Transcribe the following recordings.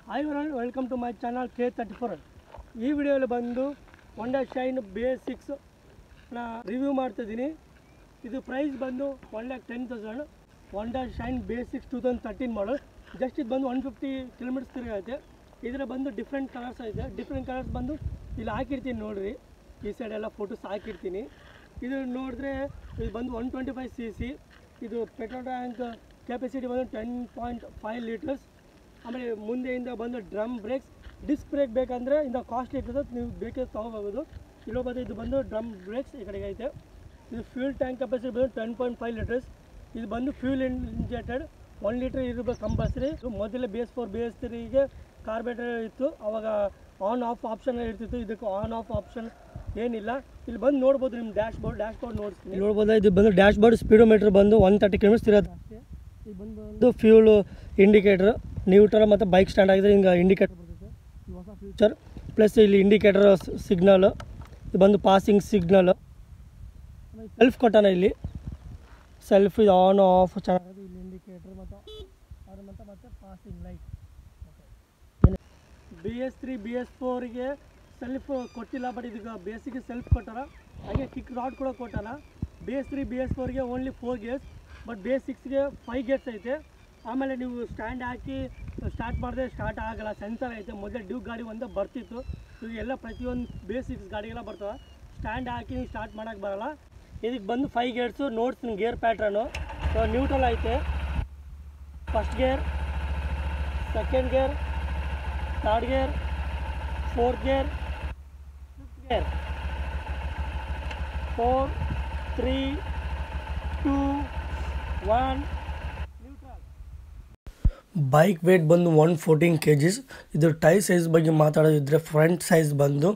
Hi everyone, welcome to my channel K34. ಈ ವಿಡಿಯೋಲಿ ಬಂದು Honda Shine Bs6 ನ ರಿವ್ಯೂ ಮಾಡ್ತಿದ್ದೀನಿ. ಇದು ಪ್ರೈಸ್ ಬಂದು 1,10,000. Honda Shine Bs6 2013 ಮಾಡಲ್. ಜಸ್ಟ್ ಇದು ಬಂದು 150 ಕಿಲೋಮೀಟರ್ಸ್ ತಿರುಗೈತೆ. ಇದರ ಬಂದು ಡಿಫ್ರೆಂಟ್ ಕಲರ್ಸ್ ಐತೆ. ಡಿಫ್ರೆಂಟ್ ಕಲರ್ಸ್ ಬಂದು ಇಲ್ಲಿ ಹಾಕಿರ್ತೀನಿ ನೋಡ್ರಿ. ಈ ಸೈಡ್ ಎಲ್ಲ ಫೋಟೋಸ್ ಹಾಕಿರ್ತೀನಿ. ಇದು ನೋಡಿದ್ರೆ ಇದು ಬಂದು 125 cc. ಇದು ಪೆಟ್ರೋಲ್ ಟ್ಯಾಂಕ್ ಕೆಪಾಸಿಟಿ ಬಂದು 10.5 ಲೀಟರ್ಸ್. ಆಮೇಲೆ ಮುಂದೆಯಿಂದ ಬಂದು ಡ್ರಮ್ ಬ್ರೇಕ್ಸ್, ಡಿಸ್ಕ್ ಬ್ರೇಕ್ ಬೇಕಂದರೆ ಇಂದ ಕಾಸ್ಟ್ಲಿ ಇರ್ತದೆ, ನೀವು ಬೇಕಾದ್ರೆ ತೊಗೋಬೋದು. ಇಲ್ಲೊಬ್ಬ ಇದು ಬಂದು ಡ್ರಮ್ ಬ್ರೇಕ್ಸ್ ಈ ಕಡೆಗೆ ಐತೆ. ಇದು ಫ್ಯೂಲ್ ಟ್ಯಾಂಕ್ ಕೆಪಾಸಿಟಿ ಬಂದು 10.5 ಲೀಟರ್ಸ್. ಇದು ಬಂದು ಫ್ಯೂಲ್ ಇಂಜೆಕ್ಟೆಡ್ 1 ಲೀಟರ್ ಇರಬೇಕು ಕಂಪಲ್ಸರಿ. ಮೊದಲೇ BS4 BS3ಗೆ ಕಾರ್ಬೇಟರ್ ಇತ್ತು, ಅವಾಗ ಆನ್ ಆಫ್ ಆಪ್ಷನ್ ಇರ್ತಿತ್ತು. ಇದಕ್ಕೆ ಆನ್ ಆಫ್ ಆಪ್ಷನ್ ಏನಿಲ್ಲ. ಇಲ್ಲಿ ಬಂದು ನೋಡ್ಬೋದು ನಿಮ್ಮ ಡ್ಯಾಶ್ ಬೋರ್ಡ್ ನೋಡ್ತೀನಿ ನೋಡ್ಬೋದು. ಇದು ಬಂದು ಡ್ಯಾಶ್ ಬೋರ್ಡ್ ಸ್ಪೀಡೋಮೀಟರ್ ಬಂದು 130 ಕಿಲೋಮೀಟರ್ಸ್ ಇರೋದು ಅಷ್ಟೇ. ಇದು ಬಂದು ಫ್ಯೂಲ್ ಇಂಡಿಕೇಟರ್ ನ್ಯೂಟ್ರಲ್ ಮತ್ತು ಬೈಕ್ ಸ್ಟ್ಯಾಂಡ್ ಆಗಿದ್ರೆ ಹಿಂಗೆ ಇಂಡಿಕೇಟರ್ ಬರ್ತದೆ. ಹೊಸ ಫ್ಯೂಚರ್ ಪ್ಲಸ್ ಇಲ್ಲಿ ಇಂಡಿಕೇಟರ್ ಸಿಗ್ನಲ್, ಇದು ಬಂದು ಪಾಸಿಂಗ್ ಸಿಗ್ನಲ್. ಸೆಲ್ಫ್ ಕೊಟ್ಟಾನ, ಇಲ್ಲಿ ಸೆಲ್ಫ್ ಇದು ಆನ್ ಆಫ್ ಚೆನ್ನಾಗಿದೆ. ಇಲ್ಲಿ ಇಂಡಿಕೇಟರ್ ಮತ್ತು ಪಾಸಿಂಗ್ ಲೈಟ್. BS3 BS4ಗೆ ಸೆಲ್ಫ್ ಕೊಟ್ಟಿಲ್ಲ, ಬಟ್ ಇದಕ್ಕೆ ಬೇಸಿಗೆ ಸೆಲ್ಫ್ ಕೊಟ್ಟಾರ. ಹಾಗೆ ಕಿಕ್ ರಾಡ್ ಕೂಡ ಕೊಟ್ಟಾರ. BS3 BS4ಗೆ ಓನ್ಲಿ 4 ಗೇರ್ಸ್, ಬಟ್ BS6ಗೆ 5 ಗೇರ್ಸ್ ಐತೆ. ಆಮೇಲೆ ನೀವು ಸ್ಟ್ಯಾಂಡ್ ಹಾಕಿ ಸ್ಟಾರ್ಟ್ ಮಾಡಿದ್ರೆ ಸ್ಟಾರ್ಟ್ ಆಗಲ್ಲ, ಸೆನ್ಸರ್ ಐತೆ. ಮೊದಲೇ ಡ್ಯೂಕ್ ಗಾಡಿ ಒಂದು ಬರ್ತಿತ್ತು, ಇವಾಗೆಲ್ಲ ಪ್ರತಿಯೊಂದು BS6 ಗಾಡಿಗೆಲ್ಲ ಬರ್ತವೆ. ಸ್ಟ್ಯಾಂಡ್ ಹಾಕಿ ನೀವು ಸ್ಟಾರ್ಟ್ ಮಾಡೋಕ್ಕೆ ಬರೋಲ್ಲ. ಇದಕ್ಕೆ ಬಂದು 5 ಗೇರ್ಸು ನೋಡ್ತೀನಿ ಗೇರ್ ಪ್ಯಾಟ್ರನು. ನ್ಯೂಟ್ರಲ್ ಐತೆ, first gear, second gear, third gear, fourth gear, fifth gear. 4 3 2 1 neutral. Bike weight ಬಂದು 114 kg. ಇದು ಟೈರ್ ಸೈಜ್ ಬಗ್ಗೆ ಮಾತಾಡೋದಿದ್ರೆ ಫ್ರಂಟ್ ಸೈಜ್ ಬಂದು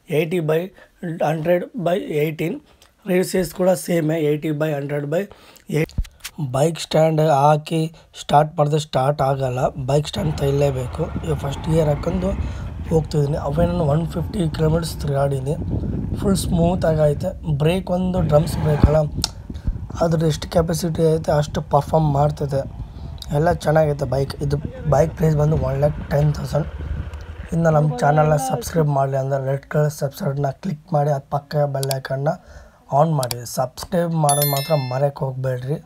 80/100/18. ರೇರ್ ಸೈಜ್ ಕೂಡ ಸೇಮೇ 80/100/8. ಬೈಕ್ ಸ್ಟ್ಯಾಂಡ್ ಹಾಕಿ ಸ್ಟಾರ್ಟ್ ಮಾಡಿದ್ರೆ ಸ್ಟಾರ್ಟ್ ಆಗೋಲ್ಲ, ಬೈಕ್ ಸ್ಟ್ಯಾಂಡ್ ತೈಲೇಬೇಕು. ಈಗ ಫಸ್ಟ್ ಗೇರ್ ಹಾಕೊಂಡು ಹೋಗ್ತಿದ್ದೀನಿ. ಅವೇನು 150 ಕಿಲೋಮೀಟರ್ಸ್ ತಿರುಗಾಡಿದ್ದೀನಿ. ಫುಲ್ ಸ್ಮೂತಾಗಿ ಐತೆ. ಬ್ರೇಕ್ ಒಂದು ಡ್ರಮ್ಸ್ ಬ್ರೇಕ್ ಅಲ್ಲ, ಅದ್ರ ಎಷ್ಟು ಕೆಪಾಸಿಟಿ ಐತೆ ಅಷ್ಟು ಪರ್ಫಾರ್ಮ್ ಮಾಡ್ತೈತೆ. ಎಲ್ಲ ಚೆನ್ನಾಗೈತೆ ಬೈಕ್. ಇದು ಬೈಕ್ ಪ್ರೈಸ್ ಬಂದು 1,10,000. ಇನ್ನು ನಮ್ಮ ಚಾನಲ್ನ ಸಬ್ಸ್ಕ್ರೈಬ್ ಮಾಡಲಿ ಅಂದರೆ ರೆಡ್ ಕಲರ್ ಸಬ್ಸ್ಕ್ರೈಬ್ನ ಕ್ಲಿಕ್ ಮಾಡಿ, ಅದು ಪಕ್ಕ ಬೆಲ್ ಐಕನ್ನ ಆನ್ ಮಾಡಿ. ಸಬ್ಸ್ಕ್ರೈಬ್ ಮಾಡೋದು ಮಾತ್ರ ಮರೆಯೋಕ್ಕೆ ಹೋಗಬೇಡ್ರಿ.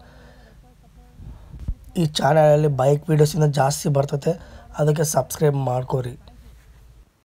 ಈ ಚಾನಲಲ್ಲಿ ಬೈಕ್ ವೀಡಿಯೋಸಿಂದ ಜಾಸ್ತಿ ಬರ್ತೈತೆ, ಅದಕ್ಕೆ ಸಬ್ಸ್ಕ್ರೈಬ್ ಮಾಡ್ಕೋರಿ.